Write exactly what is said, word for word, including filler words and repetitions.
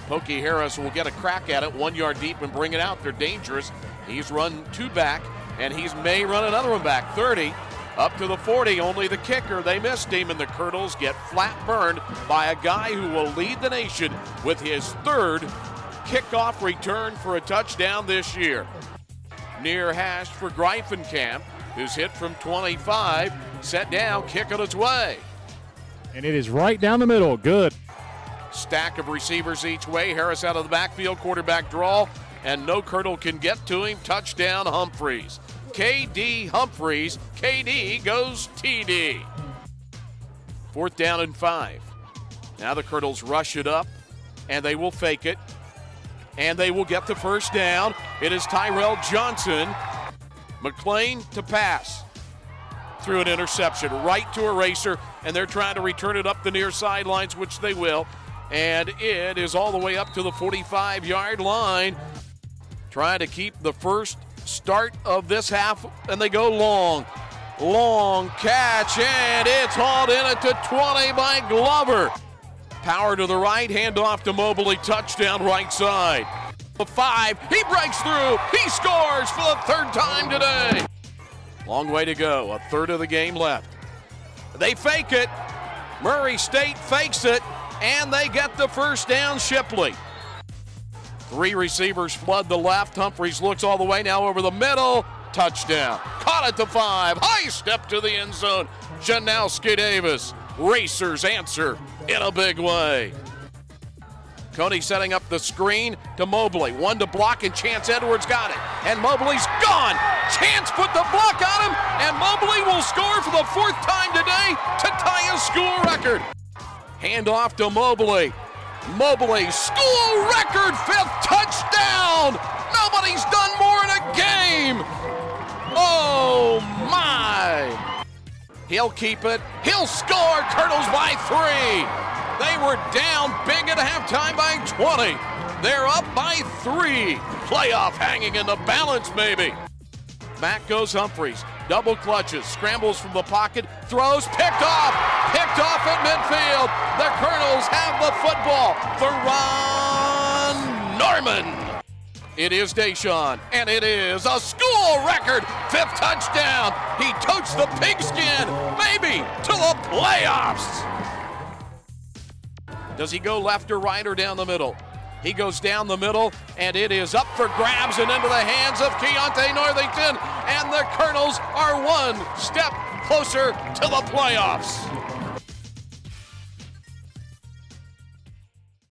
Pokey Harris will get a crack at it, one yard deep and bring it out. They're dangerous. He's run two back, and he's may run another one back. thirty, up to the forty, only the kicker. They missed him, and the Colonels get flat burned by a guy who will lead the nation with his third kickoff return for a touchdown this year. Near hash for Greifenkamp, who's hit from twenty-five, set down, kick on its way. And it is right down the middle, good. Stack of receivers each way. Harris out of the backfield, quarterback draw, and no Colonel can get to him. Touchdown Humphreys. K D Humphreys. K D goes T D. Fourth down and five. Now the Colonels rush it up, and they will fake it, and they will get the first down. It is Tyrell Johnson. McLean to pass. Through an interception, right to a racer, and they're trying to return it up the near sidelines, which they will. And it is all the way up to the forty-five-yard line. Trying to keep the first start of this half, and they go long. Long catch, and it's hauled in at the twenty by Glover. Power to the right, handoff to Mobley, touchdown right side. The five, he breaks through, he scores for the third time today. Long way to go, a third of the game left. They fake it, Murray State fakes it, and they get the first down. Shipley. Three receivers flood the left. Humphreys looks all the way now over the middle. Touchdown. Caught at the five. High step to the end zone. Janowski Davis. Racers answer in a big way. Coney setting up the screen to Mobley. One to block, and Chance Edwards got it. And Mobley's gone. Chance put the block on him, and Mobley will score for the fourth time today to tie a school record. Hand off to Mobley. Mobley, school record, fifth touchdown. Nobody's done more in a game. Oh my. He'll keep it. He'll score. Colonels by three. They were down big at halftime by twenty. They're up by three. Playoff hanging in the balance, maybe. Back goes Humphreys. Double clutches, scrambles from the pocket, throws, picked off, picked off at midfield. The Colonels have the football for Ron Norman. It is Deshaun, and it is a school record, fifth touchdown. He totes the pigskin, maybe to the playoffs. Does he go left or right or down the middle? He goes down the middle, and it is up for grabs and into the hands of Keontae Northington, and the Colonels are one step closer to the playoffs.